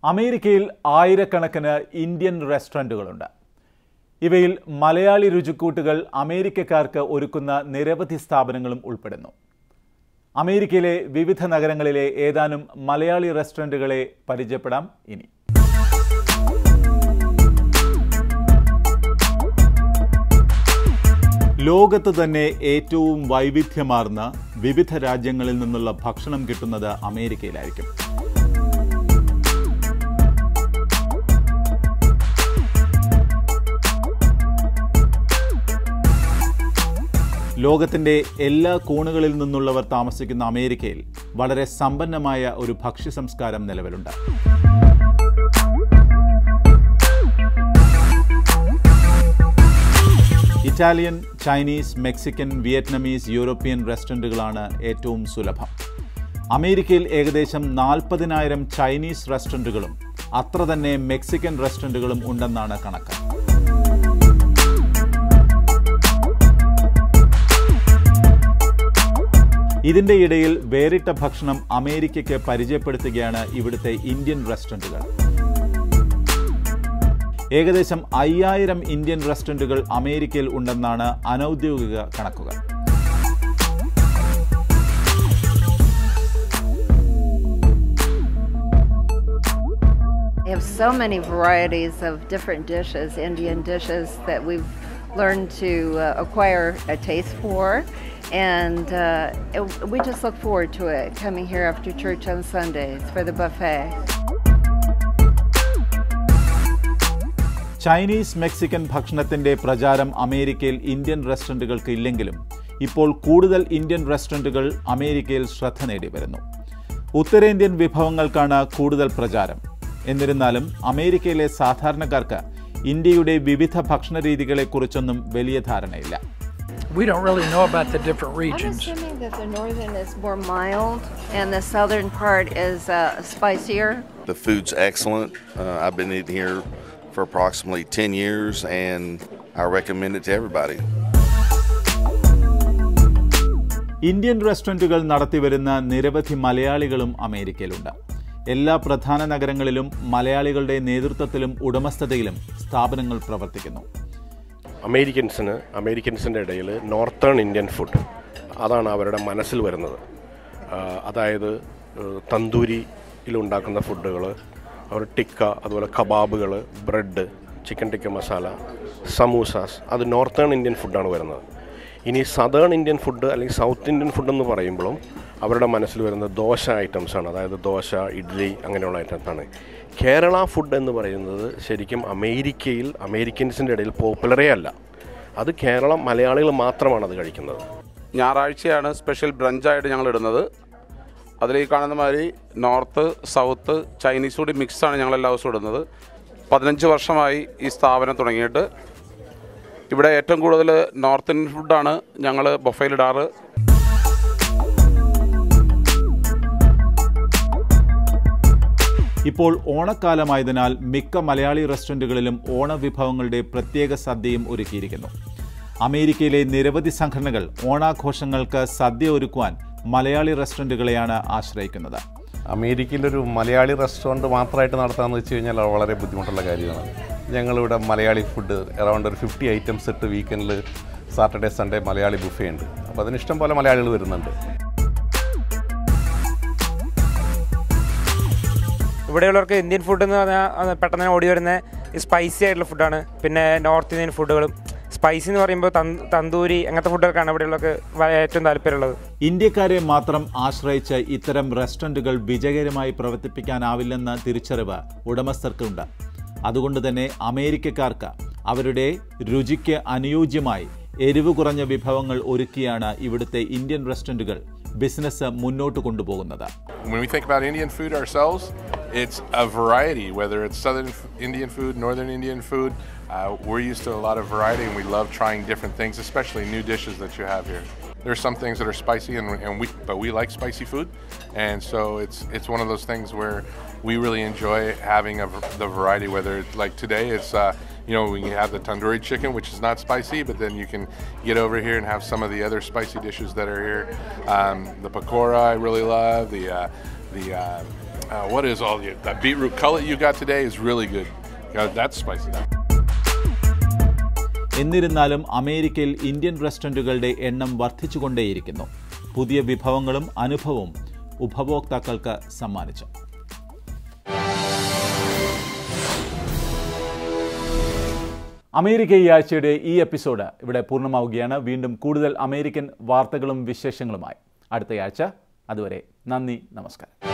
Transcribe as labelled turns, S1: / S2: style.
S1: അമേരിക്കയിൽ ആയിരക്കണക്കിന് ഇന്ത്യൻ റെസ്റ്റോറന്റുകളുണ്ട്. ഇവയിൽ മലയാളി രുചിക്കൂട്ടുകൾ അമേരിക്കക്കാർക്ക് ഒരുക്കുന്ന നിരവധി സ്ഥാപനങ്ങളും ഉൾപ്പെടുന്നു. അമേരിക്കയിലെ വിവിധ നഗരങ്ങളിലെ ഏതാനും മലയാളി റെസ്റ്റോറന്റുകളെ പരിചയപ്പെടാം ഇനി. ലോകത്ത് തന്നെ ഏറ്റവും വൈവിധ്യമാർന്ന വിവിധ രാജ്യങ്ങളിൽ നിന്നുള്ള ഭക്ഷണം കിട്ടുന്നത് അമേരിക്കയിലായിരിക്കും. ലോകത്തിൻ്റെ എല്ലാ കോണുകളിൽ നിന്നുള്ളവർ താമസിക്കുന്ന അമേരിക്കയിൽ വളരെ സമ്പന്നമായ ഒരു ഭക്ഷ്യ സംസ്കാരം നിലവിലുണ്ട്. Italian, Chinese, Mexican, Vietnamese, European റെസ്റ്റോറൻറ്റുകളാണ് ഏറ്റവും സുലഭം. അമേരിക്കയിൽ ഏകദേശം 40,000 ചൈനീസ് റെസ്റ്റോറൻറ്റുകളും അത്ര തന്നെ മെക്സിക്കൻ റെസ്റ്റോറൻറ്റുകളും ഉണ്ടെന്നാണ് കണക്ക്. ഇതിൻ്റെ ഇടയിൽ വേറിട്ട ഭക്ഷണം അമേരിക്കയ്ക്ക് പരിചയപ്പെടുത്തുകയാണ് ഇവിടുത്തെ ഇന്ത്യൻ റെസ്റ്റോറൻറ്റുകൾ. ഏകദേശം 5000 ഇന്ത്യൻ റെസ്റ്റോറൻറ്റുകൾ അമേരിക്കയിൽ ഉണ്ടെന്നാണ് അനൗദ്യോഗിക കണക്കുകൾ.
S2: They have so many varieties of different dishes, Indian dishes that we've learned to acquire a taste for. And we just look forward to it, coming here after church on Sundays for the buffet.
S1: Chinese, Mexican ഭക്ഷണത്തിൻ്റെ പ്രചാരം അമേരിക്കയിൽ Indian റെസ്റ്റോറൻറ്റുകൾക്ക് ഇല്ലെങ്കിലും ഇപ്പോൾ കൂടുതൽ Indian റെസ്റ്റോറൻറ്റുകൾ അമേരിക്കയിൽ ശ്രദ്ധ നേടി വരുന്നു. ഉത്തരേന്ത്യൻ വിഭവങ്ങൾക്കാണ് കൂടുതൽ പ്രചാരം. എന്നിരുന്നാലും അമേരിക്കയിലെ സാധാരണക്കാർക്ക് ഇന്ത്യയുടെ വിവിധ ഭക്ഷണ രീതികളെക്കുറിച്ചൊന്നും വലിയ ധാരണയില്ല.
S3: We don't really know about the different regions.
S2: I'm assuming that the northern is more mild and the southern part is spicier.
S4: The food's excellent. I've been eating here for approximately 10 years and I recommend it to everybody.
S1: Indian റെസ്റ്റോറൻറ്റുകൾ നടത്തിവരുന്ന നിരവധി മലയാളികളും അമേരിക്കയിലുണ്ട്. എല്ലാ പ്രധാന നഗരങ്ങളിലും മലയാളികളുടെ നേതൃത്വത്തിലും ഉടമസ്ഥതയിലും സ്ഥാപനങ്ങൾ പ്രവർത്തിക്കുന്നു.
S5: അമേരിക്കൻസിൻ്റെ ഇടയിൽ നോർത്തേൺ ഇന്ത്യൻ ഫുഡ് അതാണ് അവരുടെ മനസ്സിൽ വരുന്നത്. അതായത് തന്തൂരിയിലുണ്ടാക്കുന്ന ഫുഡുകൾ, അവർ ടിക്ക, അതുപോലെ കബാബുകൾ, ബ്രെഡ്, ചിക്കൻ ടിക്ക മസാല, സമൂസാസ്, അത് നോർത്തേൺ ഇന്ത്യൻ ഫുഡാണ് വരുന്നത്. ഇനി സദേൺ ഇന്ത്യൻ ഫുഡ് അല്ലെങ്കിൽ സൗത്ത് ഇന്ത്യൻ ഫുഡ് എന്ന് പറയുമ്പോഴും അവരുടെ മനസ്സിൽ വരുന്നത് ദോശ ഐറ്റംസാണ്. അതായത് ദോശ, ഇഡ്ഡലി അങ്ങനെയുള്ള ഐറ്റംസാണ്. കേരള ഫുഡ് എന്ന് പറയുന്നത് ശരിക്കും അമേരിക്കയിൽ അമേരിക്കൻസിൻ്റെ ഇടയിൽ പോപ്പുലറേ അല്ല. അത് കേരളം മലയാളികൾ മാത്രമാണ് അത് കഴിക്കുന്നത്.
S6: ഞായറാഴ്ചയാണ് സ്പെഷ്യൽ ബ്രഞ്ചായിട്ട് ഞങ്ങൾ ഇടുന്നത്. അതിൽ ഈ കാണുന്ന മാതിരി നോർത്ത്, സൗത്ത്, ചൈനീസ് കൂടി മിക്സാണ് ഞങ്ങൾ എല്ലാ ദിവസവും ഇടുന്നത്. 15 വർഷമായി ഈ സ്ഥാപനം തുടങ്ങിയിട്ട്. ഇവിടെ ഏറ്റവും കൂടുതൽ നോർത്ത് ഇന്ത്യൻ ഫുഡാണ് ഞങ്ങൾ ബൊഫയിലിടാറ്.
S1: ഇപ്പോൾ ഓണക്കാലമായതിനാൽ മിക്ക മലയാളി റെസ്റ്റോറൻറ്റുകളിലും ഓണവിഭവങ്ങളുടെ പ്രത്യേക സദ്യയും ഒരുക്കിയിരിക്കുന്നു. അമേരിക്കയിലെ നിരവധി സംഘടനകൾ ഓണാഘോഷങ്ങൾക്ക് സദ്യ ഒരുക്കുവാൻ മലയാളി റെസ്റ്റോറൻറ്റുകളെയാണ് ആശ്രയിക്കുന്നത്.
S7: അമേരിക്കയിലൊരു മലയാളി റെസ്റ്റോറൻറ്റ് മാത്രമായിട്ട് നടത്താമെന്ന് വെച്ച് കഴിഞ്ഞാൽ വളരെ ബുദ്ധിമുട്ടുള്ള കാര്യമാണ്. ഞങ്ങളിവിടെ മലയാളി ഫുഡ് അറൗണ്ട് ഒരു 50 ഐറ്റംസ് ഇട്ട് വീക്കെൻഡിൽ സാറ്റർഡേ സൺഡേ മലയാളി ബുഫേ ഉണ്ട്. അപ്പോൾ അതിന് ഇഷ്ടം പോലെ മലയാളികൾ വരുന്നുണ്ട്.
S8: ഇവിടെയുള്ളവർക്ക് ഇന്ത്യൻ ഫുഡ് എന്ന് പറഞ്ഞാൽ പെട്ടെന്ന് ഓടി വരുന്ന സ്പൈസി ആയിട്ടുള്ള ഫുഡാണ്. പിന്നെ നോർത്ത് ഇന്ത്യൻ ഫുഡുകളും സ്പൈസി എന്ന് പറയുമ്പോൾ തന്തൂരി അങ്ങനത്തെ ഫുഡൊക്കെയാണ് ഇവിടെയുള്ളവർക്ക് ഏറ്റവും താല്പര്യമുള്ളത്.
S1: ഇന്ത്യക്കാരെ മാത്രം ആശ്രയിച്ച് ഇത്തരം റെസ്റ്റോറൻറ്റുകൾ വിജയകരമായി പ്രവർത്തിപ്പിക്കാനാവില്ലെന്ന തിരിച്ചറിവ് ഉടമസ്ഥർക്കുണ്ട്. അതുകൊണ്ട് തന്നെ അമേരിക്കക്കാർക്ക് അവരുടെ രുചിക്ക് അനുയോജ്യമായി എരിവ് കുറഞ്ഞ വിഭവങ്ങൾ ഒരുക്കിയാണ് ഇവിടുത്തെ ഇന്ത്യൻ റെസ്റ്റോറൻറ്റുകൾ ബിസിനസ് മുന്നോട്ട് കൊണ്ടുപോകുന്നത്.
S9: When we think about Indian food ourselves, it's a variety, whether it's southern Indian food, northern Indian food. We're used to a lot of variety and we love trying different things, especially new dishes that you have here. There's some things that are spicy but we like spicy food, and so it's one of those things where we really enjoy having the variety. Whether it's like today, it's we can have the tandoori chicken, which is not spicy, but then you can get over here and have some of the other spicy dishes that are here. The pakora I really love. The what is all that beetroot cutlet you got today is really good. That's spicy.
S1: എന്നിരുന്നാലും അമേരിക്കയിൽ Indian റെസ്റ്റോറൻറ്റുകളുടെ എണ്ണം വർദ്ധിച്ചുകൊണ്ടേയിരിക്കുന്നു. പുതിയ വിഭവങ്ങളും അനുഭവവും ഉപഭോക്താക്കൾക്ക് സമ്മാനിച്ചു. America ഈ ആഴ്ചയുടെ ഈ എപ്പിസോഡ് ഇവിടെ പൂർണ്ണമാവുകയാണ്. വീണ്ടും കൂടുതൽ അമേരിക്കൻ വാർത്തകളും വിശേഷങ്ങളുമായി അടുത്തയാഴ്ച. അതുവരെ നന്ദി, നമസ്കാരം.